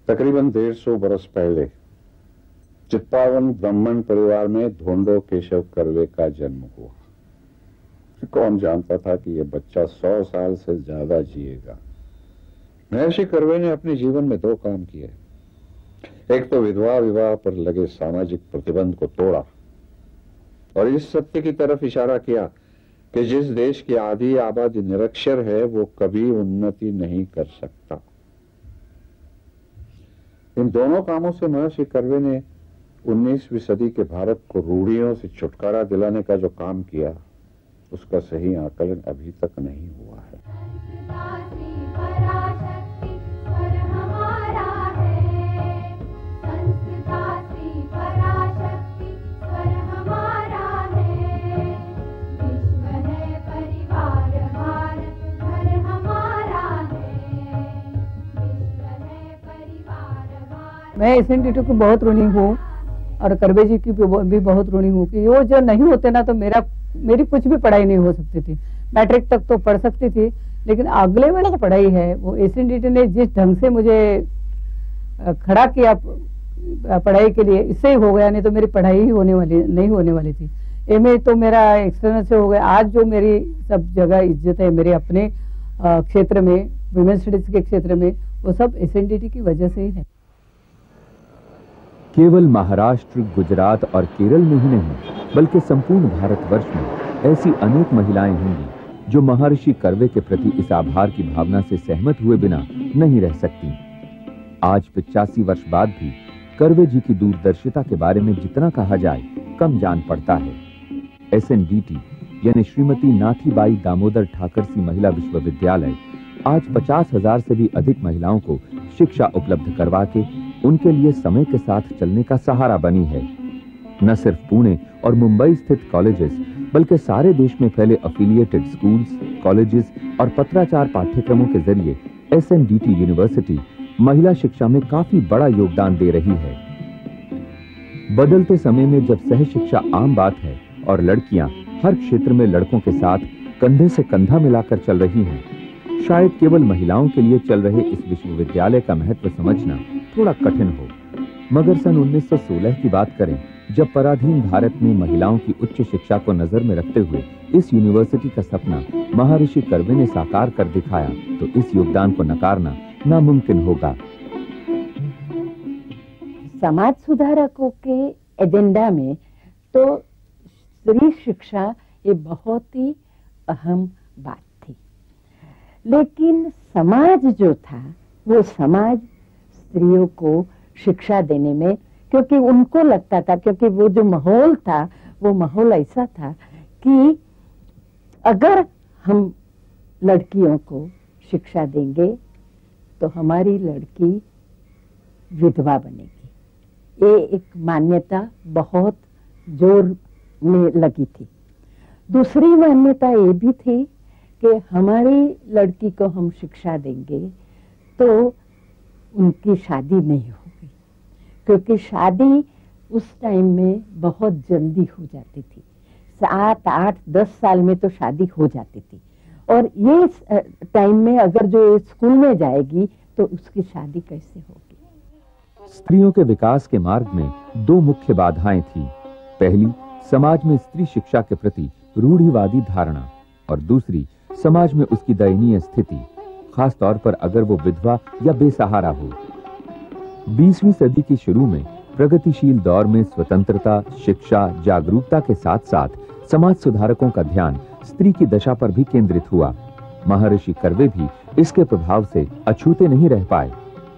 तकरीबन 150 बरस पहले चित्पावन ब्राह्मण परिवार में धोंडो केशव कर्वे का जन्म हुआ। कौन जानता था कि यह बच्चा 100 साल से ज्यादा जिएगा। महर्षि कर्वे ने अपने जीवन में 2 काम किए। एक तो विधवा विवाह पर लगे सामाजिक प्रतिबंध को तोड़ा और इस सत्य की तरफ इशारा किया कि जिस देश की आधी आबादी निरक्षर है वो कभी उन्नति नहीं कर सकता। इन दोनों कामों से महर्षि कर्वे ने 19वीं सदी के भारत को रूढ़ियों से छुटकारा दिलाने का जो काम किया उसका सही आकलन अभी तक नहीं हुआ है। मैं एसएनडीटी को बहुत ऋणी हूँ और कर्वे जी की भी बहुत ऋणी हूँ कि वो जो नहीं होते ना तो मेरी कुछ भी पढ़ाई नहीं हो सकती थी। मैट्रिक तक तो पढ़ सकती थी, लेकिन अगले वाली जो पढ़ाई है वो एसएनडीटी ने जिस ढंग से मुझे खड़ा किया पढ़ाई के लिए, इससे ही हो गया, नहीं तो मेरी पढ़ाई ही नहीं होने वाली थी। एमए तो मेरा एक्सटर्नल से हो गया। आज जो मेरी सब जगह इज्जत है मेरे अपने क्षेत्र में, वुमेन स्टडीज के क्षेत्र में, वो सब एसएनडीटी की वजह से ही है। केवल महाराष्ट्र, गुजरात और केरल में ही नहीं बल्कि संपूर्ण भारतवर्ष में ऐसी अनेक महिलाएं होंगी जो महर्षि कर्वे के प्रति इस आभार की भावना से सहमत हुए बिना नहीं रह सकती। आज 85 वर्ष बाद भी कर्वे जी की दूरदर्शिता के बारे में जितना कहा जाए कम जान पड़ता है। एसएनडीटी यानी श्रीमती नाथीबाई दामोदर ठाकरसी महिला विश्वविद्यालय आज 50,000 से भी अधिक महिलाओं को शिक्षा उपलब्ध करवा के उनके लिए समय के साथ चलने का सहारा बनी है। न सिर्फ पुणे और मुंबई स्थित कॉलेजेस बल्कि सारे देश में फैले एफिलिएटेड स्कूल्स, कॉलेजेस और पत्राचार पाठ्यक्रमों के जरिए एसएनडीटी यूनिवर्सिटी महिला शिक्षा में काफी बड़ा योगदान दे रही है। बदलते समय में जब सह शिक्षा आम बात है और लड़कियां हर क्षेत्र में लड़कों के साथ कंधे से कंधा मिलाकर चल रही हैं, शायद केवल महिलाओं के लिए चल रहे इस विश्वविद्यालय का महत्व समझना थोड़ा कठिन हो। मगर सन 1916 की बात करें, जब पराधीन भारत में महिलाओं की उच्च शिक्षा को नजर में रखते हुए इस यूनिवर्सिटी का सपना महर्षि कर्वे ने साकार कर दिखाया, तो इस योगदान को नकारना नामुमकिन होगा। समाज सुधारकों के एजेंडा में तो स्त्री शिक्षा ये बहुत ही अहम बात थी, लेकिन समाज जो था वो समाज स्त्रियों को शिक्षा देने में, क्योंकि उनको लगता था, क्योंकि वो जो माहौल था वो माहौल ऐसा था कि अगर हम लड़कियों को शिक्षा देंगे तो हमारी लड़की विधवा बनेगी। ये एक मान्यता बहुत जोर में लगी थी। दूसरी मान्यता ये भी थी कि हमारी लड़की को हम शिक्षा देंगे तो उनकी शादी नहीं होगी, क्योंकि शादी उस टाइम में बहुत जल्दी हो जाती थी। 7, 8, 10 साल में तो शादी हो जाती थी, और ये टाइम में अगर जो स्कूल में जाएगी तो उसकी शादी कैसे होगी। स्त्रियों के विकास के मार्ग में 2 मुख्य बाधाएं थी। पहली, समाज में स्त्री शिक्षा के प्रति रूढ़िवादी धारणा, और दूसरी, समाज में उसकी दयनीय स्थिति, खास तौर पर अगर वो विधवा या बेसहारा हो। 20वीं सदी की शुरू में प्रगतिशील दौर में स्वतंत्रता, शिक्षा, जागरूकता के साथ साथ समाज सुधारकों का ध्यान स्त्री की दशा पर भी केंद्रित हुआ। महर्षि कर्वे भी इसके प्रभाव से अछूते नहीं रह पाए।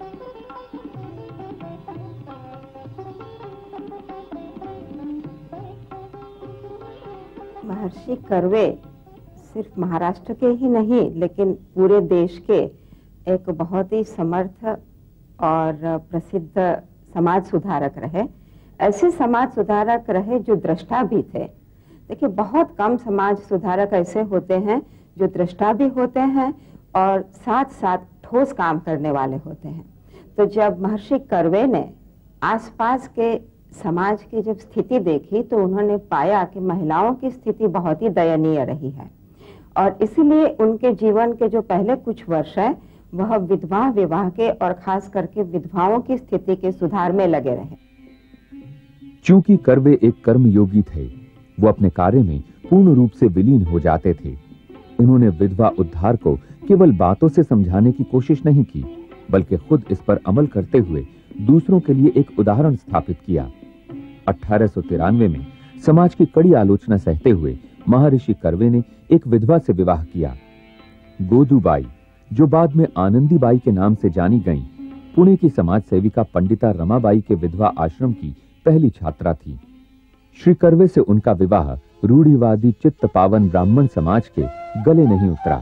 महर्षि कर्वे सिर्फ महाराष्ट्र के ही नहीं लेकिन पूरे देश के एक बहुत ही समर्थ और प्रसिद्ध समाज सुधारक रहे। ऐसे समाज सुधारक रहे जो दृष्टा भी थे। देखिए, बहुत कम समाज सुधारक ऐसे होते हैं जो दृष्टा भी होते हैं और साथ साथ ठोस काम करने वाले होते हैं। तो जब महर्षि कर्वे ने आसपास के समाज की जब स्थिति देखी तो उन्होंने पाया कि महिलाओं की स्थिति बहुत ही दयनीय रही है, और इसीलिए उनके जीवन के जो पहले कुछ वर्ष हैं वह विधवा विवाह के और खास करके विधवाओं की स्थिति के सुधार में लगे रहे। चूंकि कर्वे एक कर्मयोगी थे, वो अपने कार्य में पूर्ण रूप से विलीन हो जाते थे। उन्होंने विधवा उद्धार को केवल बातों से समझाने की कोशिश नहीं की, बल्कि खुद इस पर अमल करते हुए दूसरों के लिए एक उदाहरण स्थापित किया। 1893 में समाज की कड़ी आलोचना सहते हुए महर्षि कर्वे ने एक विधवा से विवाह किया। गोदूबाई, जो बाद में आनंदीबाई के नाम से जानी गईं, पुणे की समाज सेविका पंडिता रमाबाई के विधवा आश्रम की पहली छात्रा थी। श्री कर्वे से उनका विवाह रूढ़िवादी चित्त पावन ब्राह्मण समाज के गले नहीं उतरा।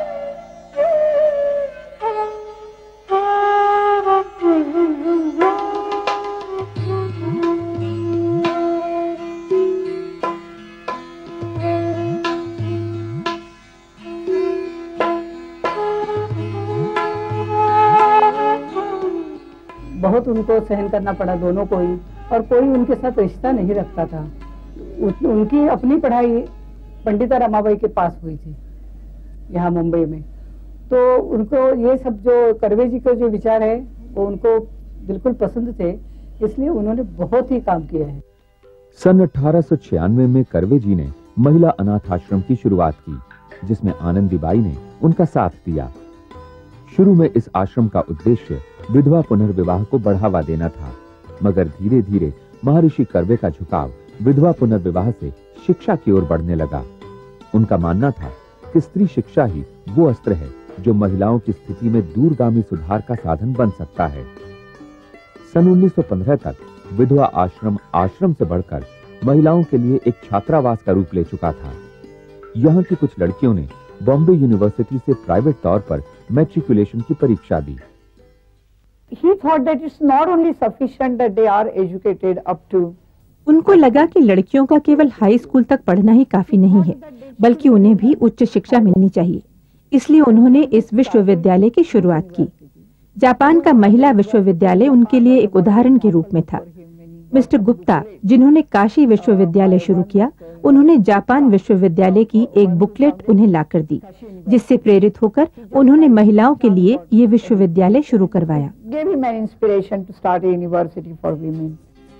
बहुत उनको सहन करना पड़ा दोनों को ही, और कोई उनके साथ रिश्ता नहीं रखता था। उनकी अपनी पढ़ाई पंडिता रमाबाई के पास हुई थी यहाँ मुंबई में। तो उनको ये सब जो कर्वे जी के जो विचार है वो उनको बिल्कुल पसंद थे, इसलिए उन्होंने बहुत ही काम किया है। सन 1896 में कर्वे जी ने महिला अनाथ आश्रम की शुरुआत की, जिसमें आनंदीबाई ने उनका साथ दिया। शुरू में इस आश्रम का उद्देश्य विधवा पुनर्विवाह को बढ़ावा देना था, मगर धीरे धीरे महर्षि कर्वे का झुकाव विधवा पुनर्विवाह से शिक्षा की ओर बढ़ने लगा। उनका मानना था कि स्त्री शिक्षा ही वो अस्त्र है जो महिलाओं की स्थिति में दूरगामी सुधार का साधन बन सकता है। सन 1915 तक विधवा आश्रम आश्रम से बढ़कर महिलाओं के लिए एक छात्रावास का रूप ले चुका था। यहाँ की कुछ लड़कियों ने बॉम्बे यूनिवर्सिटी से प्राइवेट तौर पर मैट्रिकुलेशन की परीक्षा दी। He thought that it's not only sufficient that they are educated up to. उनको लगा कि लड़कियों का केवल हाई स्कूल तक पढ़ना ही काफी नहीं है, बल्कि उन्हें भी उच्च शिक्षा मिलनी चाहिए। इसलिए उन्होंने इस विश्वविद्यालय की शुरुआत की। जापान का महिला विश्वविद्यालय उनके लिए एक उदाहरण के रूप में था। मिस्टर गुप्ता, जिन्होंने काशी विश्वविद्यालय शुरू किया, उन्होंने जापान विश्वविद्यालय की एक बुकलेट उन्हें लाकर दी, जिससे प्रेरित होकर उन्होंने महिलाओं के लिए ये विश्वविद्यालय शुरू करवाया। Gave him an inspiration to start a university for women.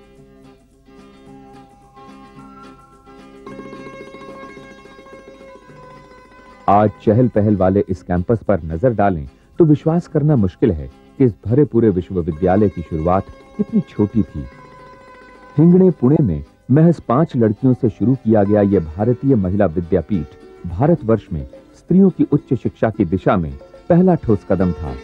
आज चहल पहल वाले इस कैंपस पर नजर डालें तो विश्वास करना मुश्किल है कि इस भरे पूरे विश्वविद्यालय की शुरुआत इतनी छोटी थी। हिंगणे, पुणे में महज 5 लड़कियों से शुरू किया गया यह भारतीय महिला विद्यापीठ भारतवर्ष में स्त्रियों की उच्च शिक्षा की दिशा में पहला ठोस कदम था।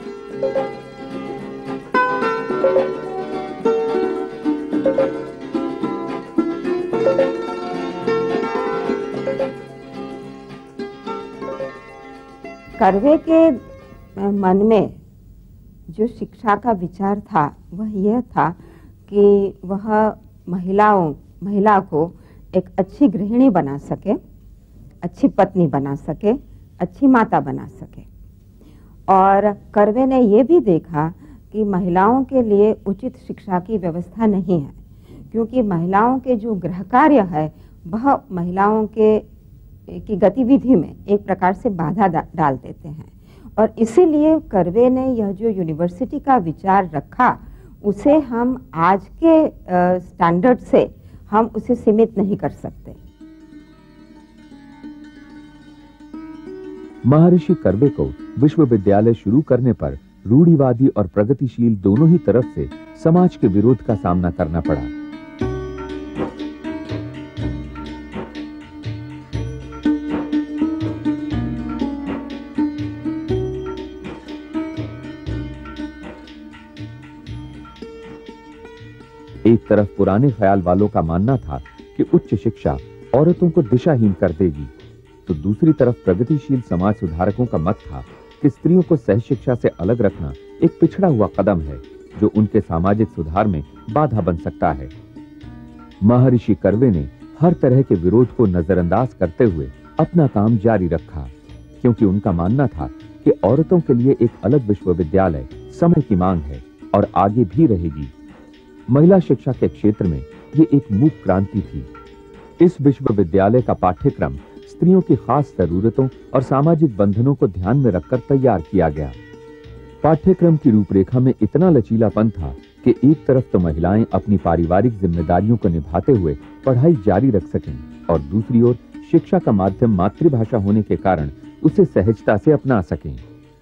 कर्वे के मन में जो शिक्षा का विचार था वह यह था कि वह महिला को एक अच्छी गृहिणी बना सके, अच्छी पत्नी बना सके, अच्छी माता बना सके। और कर्वे ने यह भी देखा कि महिलाओं के लिए उचित शिक्षा की व्यवस्था नहीं है, क्योंकि महिलाओं के जो गृह कार्य है वह महिलाओं की गतिविधि में एक प्रकार से बाधा डाल देते हैं। और इसीलिए कर्वे ने यह जो यूनिवर्सिटी का विचार रखा, उसे हम आज के स्टैंडर्ड से हम उसे सीमित नहीं कर सकते। महर्षि कर्वे को विश्वविद्यालय शुरू करने पर रूढ़िवादी और प्रगतिशील दोनों ही तरफ से समाज के विरोध का सामना करना पड़ा। एक तरफ पुराने ख्याल वालों का मानना था कि उच्च शिक्षा औरतों को दिशाहीन कर देगी, तो दूसरी तरफ प्रगतिशील समाज सुधारकों का मत था कि स्त्रियों को सहशिक्षा से अलग रखना एक पिछड़ा हुआ कदम है जो उनके सामाजिक सुधार में बाधा बन सकता है। महर्षि कर्वे ने हर तरह के विरोध को नजरअंदाज करते हुए अपना काम जारी रखा, क्योंकि उनका मानना था कि औरतों के लिए एक अलग विश्वविद्यालय समय की मांग है और आगे भी रहेगी। महिला शिक्षा के क्षेत्र में ये एक मूक क्रांति थी। इस विश्वविद्यालय का पाठ्यक्रम स्त्रियों की खास जरूरतों और सामाजिक बंधनों को ध्यान में रखकर तैयार किया गया। पाठ्यक्रम की रूपरेखा में इतना लचीलापन था कि एक तरफ तो महिलाएं अपनी पारिवारिक जिम्मेदारियों को निभाते हुए पढ़ाई जारी रख सकें और दूसरी ओर शिक्षा का माध्यम मातृभाषा होने के कारण उसे सहजता से अपना सकें।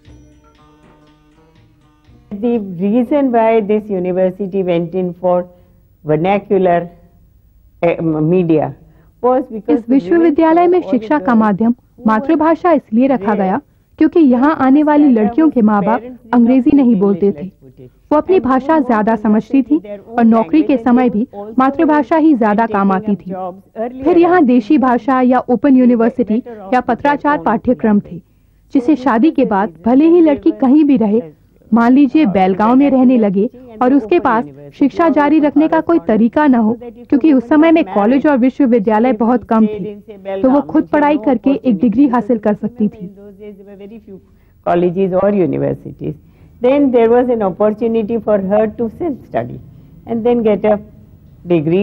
The reason why this university went in for vernacular media was because इस विश्वविद्यालय में शिक्षा का माध्यम मातृभाषा इसलिए रखा गया क्योंकि यहाँ आने वाली लड़कियों के माँ बाप अंग्रेजी नहीं बोलते थे। वो अपनी भाषा ज्यादा समझती थी और नौकरी के समय भी मातृभाषा ही ज्यादा काम आती थी। फिर यहाँ देशी भाषा या ओपन यूनिवर्सिटी या पत्राचार पाठ्यक्रम थे, जिसे शादी के बाद भले ही लड़की कहीं भी रहे, मान लीजिए बेलगांव में रहने लगे और उसके पास शिक्षा जारी रखने का कोई तरीका न हो, क्योंकि उस समय में कॉलेज और विश्वविद्यालय बहुत कम थे, तो वो खुद पढ़ाई करके एक डिग्री हासिल कर सकती थी। कॉलेजेस और universities, then there was an opportunity for her to self study and then get a degree.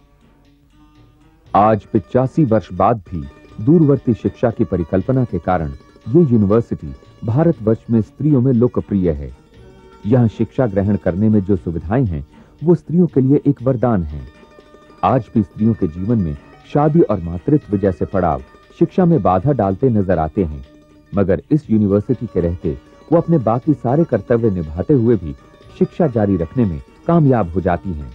आज 85 वर्ष बाद भी दूरवर्ती शिक्षा की परिकल्पना के कारण ये यूनिवर्सिटी भारतवर्ष में स्त्रियों में लोकप्रिय है। यहाँ शिक्षा ग्रहण करने में जो सुविधाएं हैं वो स्त्रियों के लिए एक वरदान है। आज भी स्त्रियों के जीवन में शादी और मातृत्व जैसे पड़ाव शिक्षा में बाधा डालते नजर आते हैं, मगर इस यूनिवर्सिटी के रहते वो अपने बाकी सारे कर्तव्य निभाते हुए भी शिक्षा जारी रखने में कामयाब हो जाती हैं।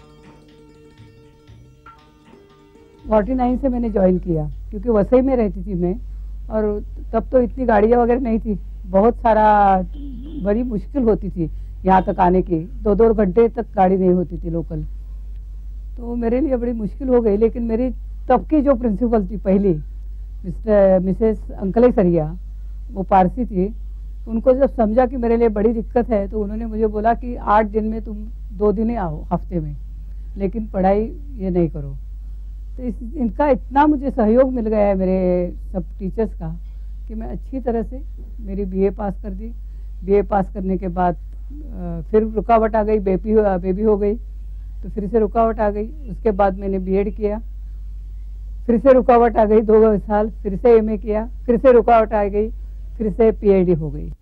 49 से मैंने ज्वाइन किया, क्योंकि वसई में रहती थी मैं, और तब तो इतनी गाड़ियाँ वगैरह नहीं थी, बहुत सारा बड़ी मुश्किल होती थी यहाँ तक आने की, 2-2 घंटे तक गाड़ी नहीं होती थी लोकल, तो मेरे लिए बड़ी मुश्किल हो गई। लेकिन मेरी तब की जो प्रिंसिपल थी पहली, मिसेस अंकलेसरिया, वो पारसी थी, उनको जब समझा कि मेरे लिए बड़ी दिक्कत है तो उन्होंने मुझे बोला कि 8 दिन में तुम 2 दिन ही आओ हफ्ते में, लेकिन पढ़ाई ये नहीं करो। तो इनका इतना मुझे सहयोग मिल गया है मेरे सब टीचर्स का कि मैं अच्छी तरह से मेरी बीए पास कर दी। बीए पास करने के बाद फिर रुकावट आ गई, बेबी हो गई, तो फिर से रुकावट आ गई। उसके बाद मैंने बीएड किया, फिर से रुकावट आ गई 2 साल, फिर से एमए किया, फिर से रुकावट आ गई, फिर से पीएचडी हो गई।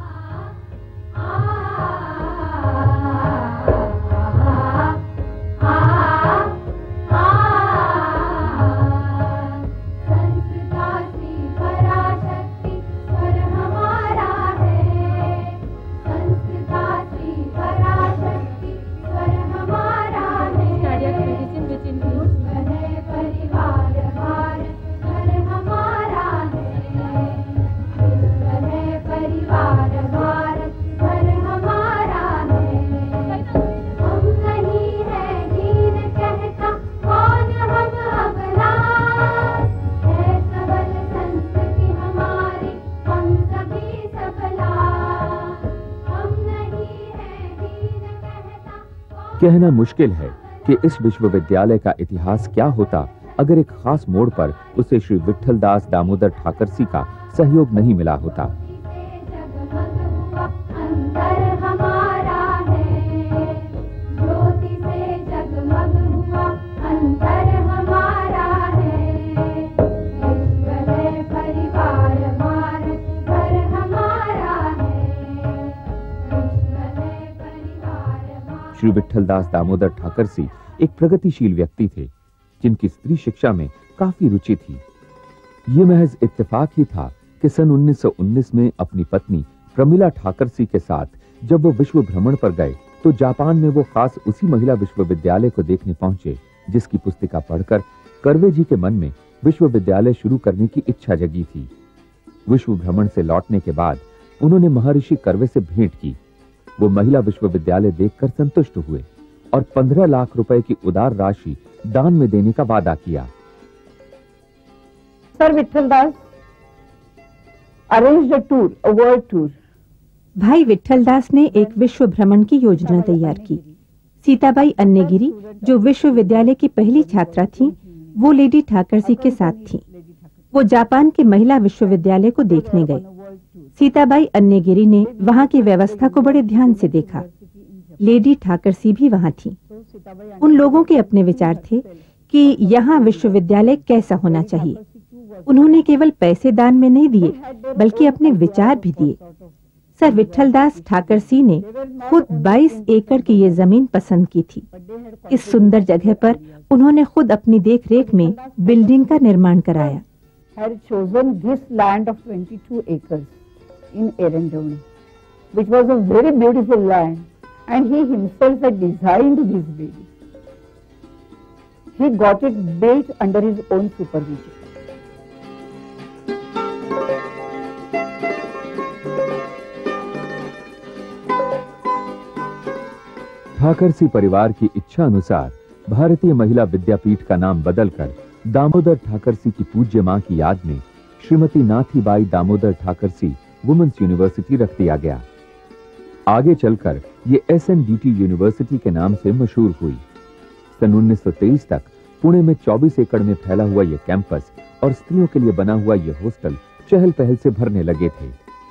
कहना मुश्किल है कि इस विश्वविद्यालय का इतिहास क्या होता अगर एक खास मोड़ पर उसे श्री विट्ठलदास दामोदर ठाकरसी का सहयोग नहीं मिला होता। श्री विट्ठलदास दामोदर ठाकरसी एक प्रगतिशील व्यक्ति थे जिनकी स्त्री शिक्षा में काफी रुचि थी। ये महज इत्तेफाक ही था कि सन 1919 में अपनी पत्नी प्रमिला ठाकरसी के साथ जब वो विश्व भ्रमण पर गए तो जापान में वो खास उसी महिला विश्वविद्यालय को देखने पहुंचे जिसकी पुस्तिका पढ़कर कर्वे जी के मन में विश्वविद्यालय शुरू करने की इच्छा जगी थी। विश्व भ्रमण से लौटने के बाद उन्होंने महर्षि कर्वे से भेंट की। वो महिला विश्वविद्यालय देखकर संतुष्ट हुए और 15 लाख रुपए की उदार राशि दान में देने का वादा किया। Sir Vitthaldas arranged a tour, a world tour. भाई विट्ठलदास ने एक विश्व भ्रमण की योजना तैयार की। सीताबाई अन्नेगिरी, जो विश्वविद्यालय की पहली छात्रा थी, वो लेडी ठाकरसी के साथ थी। वो जापान के महिला विश्वविद्यालय को देखने गए। सीताबाई अन्नेगिरी ने वहाँ की व्यवस्था को बड़े ध्यान से देखा। लेडी ठाकरसी भी वहाँ थी। उन लोगों के अपने विचार थे कि यहाँ विश्वविद्यालय कैसा होना चाहिए। उन्होंने केवल पैसे दान में नहीं दिए, बल्कि अपने विचार भी दिए। सर विठलदास ठाकर सिंह ने खुद 22 एकड़ की ये जमीन पसंद की थी। इस सुंदर जगह पर उन्होंने खुद अपनी देखरेख में बिल्डिंग का निर्माण कराया। had chosen this land of 22 acres in Erindone, which was a very beautiful land, and he himself had designed this building. He got it built under his own supervision. Thackersey परिवार की इच्छा अनुसार भारतीय महिला विद्यापीठ का नाम बदलकर दामोदर ठाकरसी की पूज्य मां की याद में श्रीमती नाथीबाई दामोदर ठाकरसी वुमेन्स यूनिवर्सिटी रख दिया गया। आगे चलकर ये SNDT यूनिवर्सिटी के नाम से मशहूर हुई। सन 1923 तक पुणे में 24 एकड़ में फैला हुआ ये कैंपस और स्त्रियों के लिए बना हुआ ये हॉस्टल चहल पहल से भरने लगे थे।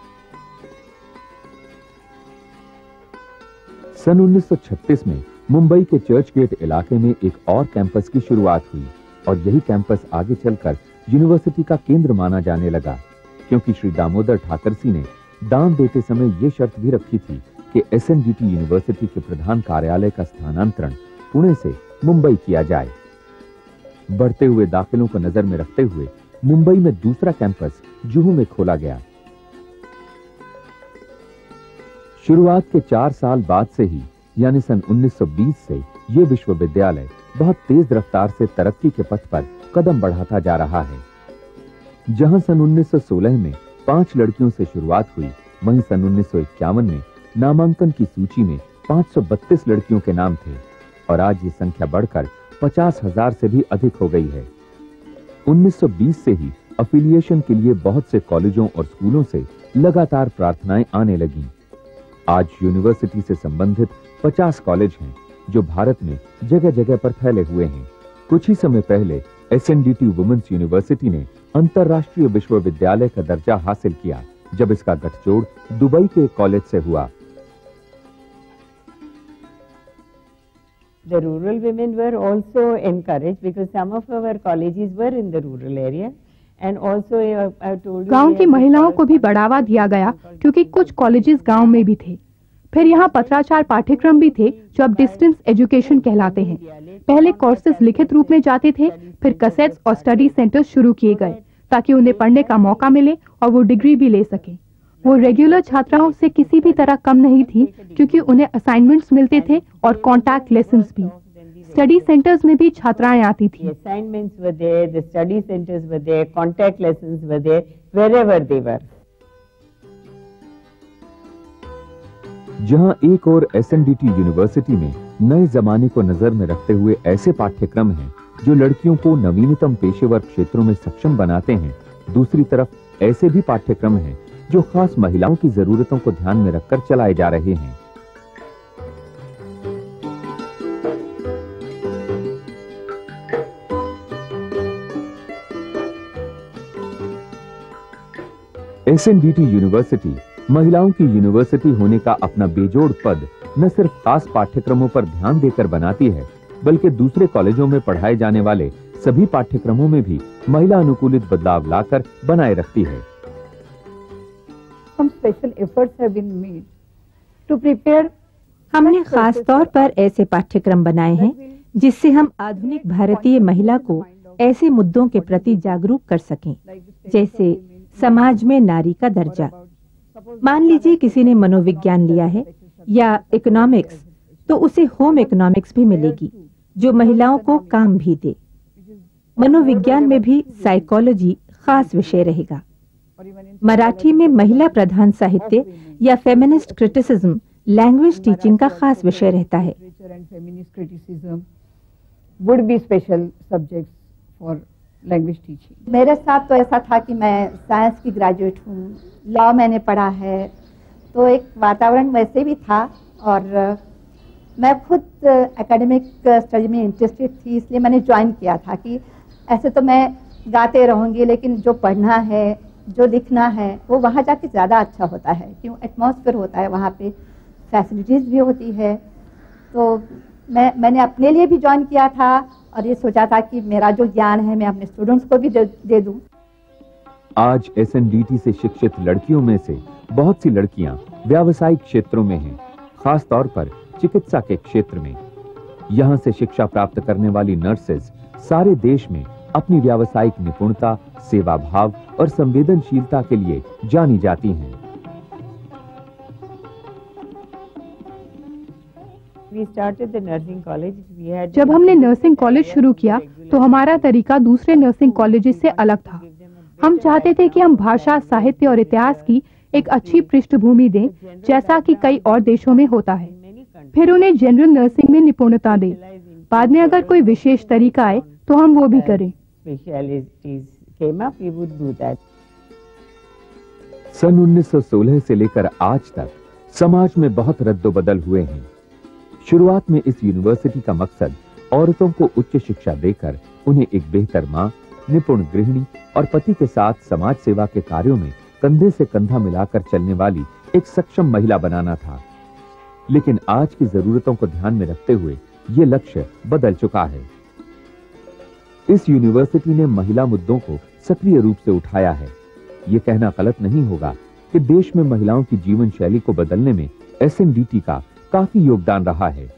सन 1936 में मुंबई के चर्च गेट इलाके में एक और कैंपस की शुरुआत हुई और यही कैंपस आगे चलकर यूनिवर्सिटी का केंद्र माना जाने लगा, क्योंकि श्री दामोदर ठाकरसी ने दान देते समय ये शर्त भी रखी थी कि SNDT यूनिवर्सिटी के प्रधान कार्यालय का स्थानांतरण पुणे से मुंबई किया जाए। बढ़ते हुए दाखिलों को नजर में रखते हुए मुंबई में दूसरा कैंपस जुहू में खोला गया। शुरुआत के 4 साल बाद से ही यानी सन 1920 से ये विश्वविद्यालय बहुत तेज रफ्तार से तरक्की के पथ पर कदम बढ़ाता जा रहा है। जहां सन 1916 में 5 लड़कियों से शुरुआत हुई, वहीं सन 1951 में नामांकन की सूची में 532 लड़कियों के नाम थे और आज ये संख्या बढ़कर 50,000 से भी अधिक हो गई है। 1920 से ही अफिलिएशन के लिए बहुत से कॉलेजों और स्कूलों से लगातार प्रार्थनाएं आने लगीं। आज यूनिवर्सिटी से संबंधित 50 कॉलेज हैं जो भारत में जगह जगह पर फैले हुए हैं। कुछ ही समय पहले SNDT वुमेन्स यूनिवर्सिटी ने अंतर्राष्ट्रीय विश्वविद्यालय का दर्जा हासिल किया, जब इसका गठजोड़ दुबई के एक कॉलेज से हुआ। The rural women were also encouraged because some of our colleges were in the rural area. And also, I told you, गांव की महिलाओं को भी बढ़ावा दिया गया क्योंकि कुछ कॉलेजेस गांव में भी थे। फिर यहाँ पत्राचार पाठ्यक्रम भी थे जो अब डिस्टेंस एजुकेशन कहलाते हैं। पहले कोर्सेज लिखित रूप में जाते थे, फिर कैसेट्स और स्टडी सेंटर्स शुरू किए गए ताकि उन्हें पढ़ने का मौका मिले और वो डिग्री भी ले सके। वो रेगुलर छात्राओं से किसी भी तरह कम नहीं थी क्योंकि उन्हें असाइनमेंट्स मिलते थे और कॉन्टैक्ट लेसन्स भी। स्टडी सेंटर्स में भी छात्राएं आती थी। Assignments were there, the study centers were there, contact lessons were there, wherever they were. जहां एक और SNDT यूनिवर्सिटी में नए जमाने को नजर में रखते हुए ऐसे पाठ्यक्रम हैं जो लड़कियों को नवीनतम पेशेवर क्षेत्रों में सक्षम बनाते हैं, दूसरी तरफ ऐसे भी पाठ्यक्रम हैं जो खास महिलाओं की जरूरतों को ध्यान में रखकर चलाए जा रहे हैं। SNDT यूनिवर्सिटी महिलाओं की यूनिवर्सिटी होने का अपना बेजोड़ पद न सिर्फ खास पाठ्यक्रमों पर ध्यान देकर बनाती है, बल्कि दूसरे कॉलेजों में पढ़ाए जाने वाले सभी पाठ्यक्रमों में भी महिला अनुकूलित बदलाव लाकर बनाए रखती है। हमने खास तौर पर ऐसे पाठ्यक्रम बनाए हैं जिससे हम आधुनिक भारतीय महिला को ऐसे मुद्दों के प्रति जागरूक कर सकें, जैसे समाज में नारी का दर्जा। मान लीजिए किसी ने मनोविज्ञान लिया है या इकोनॉमिक्स, तो उसे होम इकोनॉमिक्स भी मिलेगी जो महिलाओं को काम भी दे। मनोविज्ञान में भी साइकोलॉजी खास विषय रहेगा। मराठी में महिला प्रधान साहित्य या फेमिनिस्ट क्रिटिसिज्म लैंग्वेज टीचिंग का खास विषय रहता है। मेरे साथ तो ऐसा था कि मैं साइंस की ग्रेजुएट हूँ, लॉ मैंने पढ़ा है, तो एक वातावरण वैसे भी था और मैं खुद एकेडमिक स्टडी में इंटरेस्टेड थी, इसलिए मैंने ज्वाइन किया था कि ऐसे तो मैं गाते रहूँगी लेकिन जो पढ़ना है, जो लिखना है वो वहाँ जाके ज़्यादा अच्छा होता है, क्यों एटमॉस्फेयर होता है वहाँ पे, फैसिलिटीज़ भी होती है। तो मैंने अपने लिए भी ज्वाइन किया था और ये सोचा था कि मेरा जो ज्ञान है मैं अपने स्टूडेंट्स को भी दे दूं। आज SNDT से शिक्षित लड़कियों में से बहुत सी लड़कियां व्यावसायिक क्षेत्रों में हैं, खास तौर पर चिकित्सा के क्षेत्र में। यहाँ से शिक्षा प्राप्त करने वाली नर्सेज सारे देश में अपनी व्यावसायिक निपुणता, सेवा भाव और संवेदनशीलता के लिए जानी जाती हैं। जब हमने नर्सिंग कॉलेज शुरू किया तो हमारा तरीका दूसरे नर्सिंग कॉलेजेस से अलग था। हम चाहते थे कि हम भाषा, साहित्य और इतिहास की एक अच्छी पृष्ठभूमि दें, जैसा कि कई और देशों में होता है। फिर उन्हें जनरल नर्सिंग में निपुणता दें। बाद में अगर कोई विशेष तरीका आए तो हम वो भी करें। सन 1916 से लेकर आज तक समाज में बहुत रद्दोबदल हुए हैं। शुरुआत में इस यूनिवर्सिटी का मकसद औरतों को उच्च शिक्षा देकर उन्हें एक बेहतर मां, निपुण गृहिणी और पति के साथ समाज सेवा के कार्यों में कंधे से कंधा मिलाकर चलने वाली एक सक्षम महिला बनाना था। लेकिन आज की जरूरतों को ध्यान में रखते हुए ये लक्ष्य बदल चुका है। इस यूनिवर्सिटी ने महिला मुद्दों को सक्रिय रूप से उठाया है। ये कहना गलत नहीं होगा कि देश में महिलाओं की जीवन शैली को बदलने में SNDT का काफी योगदान रहा है।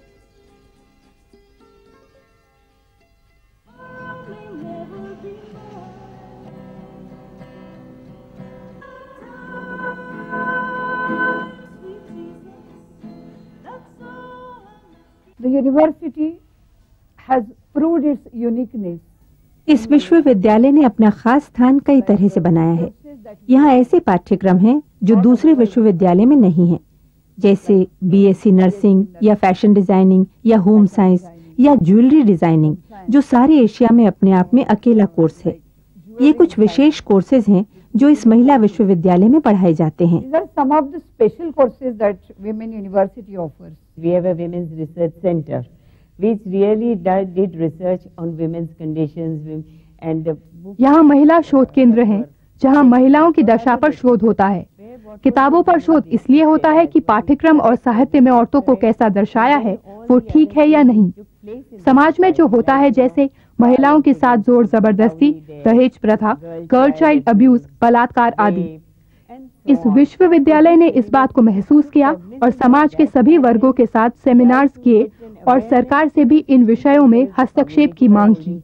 The university has proved its uniqueness. इस विश्वविद्यालय ने अपना खास स्थान कई तरह से बनाया है। यहाँ ऐसे पाठ्यक्रम हैं जो दूसरे विश्वविद्यालय में नहीं हैं, जैसे BSc नर्सिंग या फैशन डिजाइनिंग या होम साइंस या ज्वेलरी डिजाइनिंग, जो सारे एशिया में अपने आप में अकेला कोर्स है। ये कुछ विशेष कोर्सेज हैं जो इस महिला विश्वविद्यालय में पढ़ाए जाते हैं। These are some of the special courses that Women University offers. We have a women's research center which really did research on women's conditions and यहाँ महिला शोध केंद्र है, जहाँ महिलाओं की दशा पर शोध होता है। किताबों पर शोध इसलिए होता है कि पाठ्यक्रम और साहित्य में औरतों को कैसा दर्शाया है वो ठीक है या नहीं। समाज में जो होता है, जैसे महिलाओं के साथ जोर जबरदस्ती, दहेज प्रथा, गर्ल चाइल्ड अब्यूज, बलात्कार आदि। इस विश्वविद्यालय ने इस बात को महसूस किया और समाज के सभी वर्गों के साथ सेमिनार्स किए और सरकार से भी इन विषयों में हस्तक्षेप की मांग की।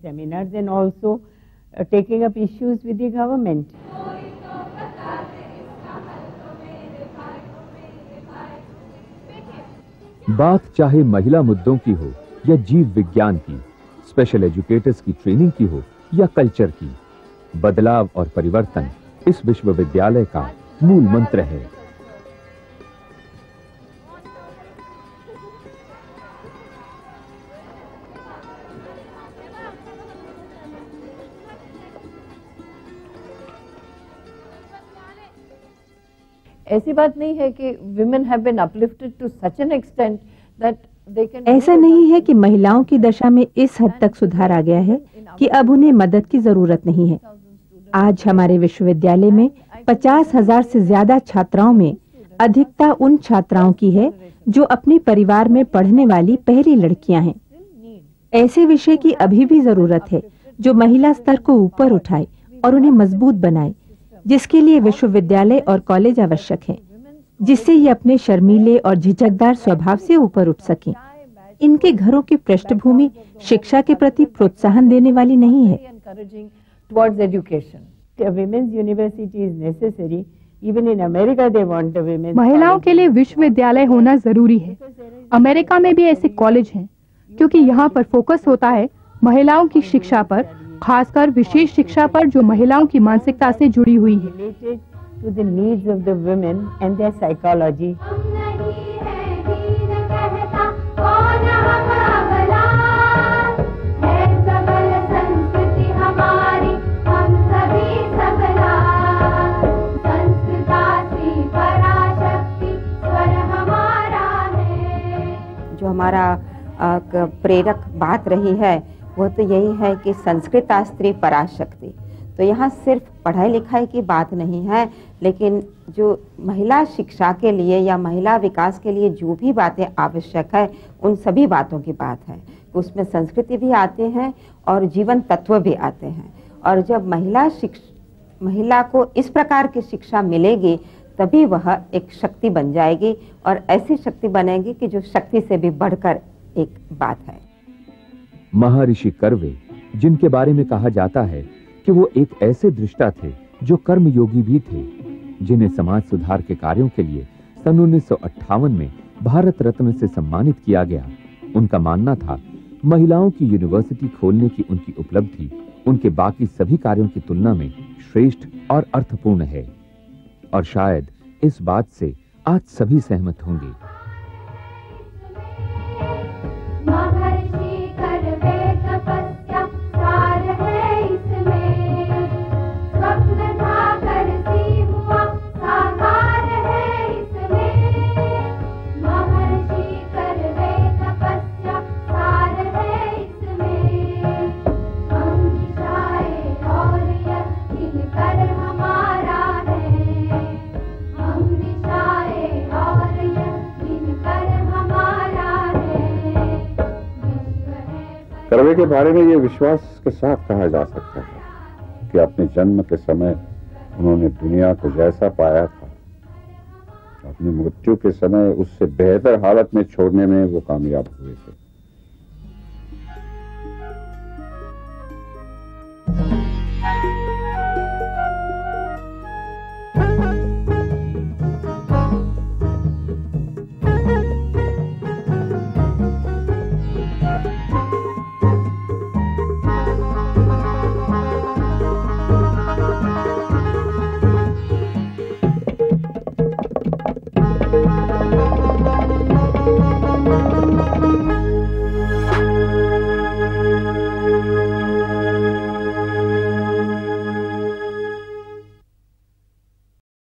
बात चाहे महिला मुद्दों की हो या जीव विज्ञान की, स्पेशल एजुकेटर्स की ट्रेनिंग की हो या कल्चर की, बदलाव और परिवर्तन इस विश्वविद्यालय का मूल मंत्र है। ऐसी बात नहीं है कि women have been uplifted to such an extent that they can। ऐसा नहीं है कि महिलाओं की दशा में इस हद तक सुधार आ गया है कि अब उन्हें मदद की जरूरत नहीं है। आज हमारे विश्वविद्यालय में 50,000 से ज्यादा छात्राओं में अधिकता उन छात्राओं की है जो अपने परिवार में पढ़ने वाली पहली लड़कियां हैं। ऐसे विषय की अभी भी जरूरत है जो महिला स्तर को ऊपर उठाए और उन्हें मजबूत बनाए, जिसके लिए विश्वविद्यालय और कॉलेज आवश्यक हैं, जिससे ये अपने शर्मीले और झिझकदार स्वभाव से ऊपर उठ सकें। इनके घरों की पृष्ठभूमि शिक्षा के प्रति प्रोत्साहन देने वाली नहीं है। towards education. A women's university is necessary. Even in America they want a women's। महिलाओं के लिए विश्वविद्यालय होना जरूरी है। अमेरिका में भी ऐसे कॉलेज हैं, क्योंकि यहाँ पर फोकस होता है महिलाओं की शिक्षा पर, खासकर विशेष शिक्षा पर जो महिलाओं की मानसिकता से जुड़ी हुई है। Related to the needs of the women and their psychology। जो हमारा प्रेरक बात रही है वो तो यही है कि संस्कृता स्त्री पराशक्ति। तो यहाँ सिर्फ पढ़ाई लिखाई की बात नहीं है, लेकिन जो महिला शिक्षा के लिए या महिला विकास के लिए जो भी बातें आवश्यक है उन सभी बातों की बात है। उसमें संस्कृति भी आते हैं और जीवन तत्व भी आते हैं। और जब महिला को इस प्रकार की शिक्षा मिलेगी तभी वह एक शक्ति बन जाएगी और ऐसी शक्ति बनेगी कि जो शक्ति से भी बढ़कर एक बात है। महर्षि कर्वे, जिनके बारे में कहा जाता है कि वो एक ऐसे दृष्टा थे जो कर्मयोगी भी थे, जिन्हें समाज सुधार के कार्यों के लिए सन 1958 में भारत रत्न से सम्मानित किया गया। उनका मानना था महिलाओं की यूनिवर्सिटी खोलने की उनकी उपलब्धि उनके बाकी सभी कार्यों की तुलना में श्रेष्ठ और अर्थपूर्ण है, और शायद इस बात से आज सभी सहमत होंगे। कर्वे के बारे में ये विश्वास के साथ कहा जा सकता है कि अपने जन्म के समय उन्होंने दुनिया को जैसा पाया था, अपनी मृत्यु के समय उससे बेहतर हालत में छोड़ने में वो कामयाब हुए थे।